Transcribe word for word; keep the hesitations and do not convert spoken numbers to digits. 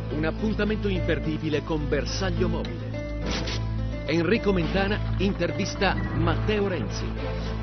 Un appuntamento imperdibile con Bersaglio Mobile. Enrico Mentana intervista Matteo Renzi.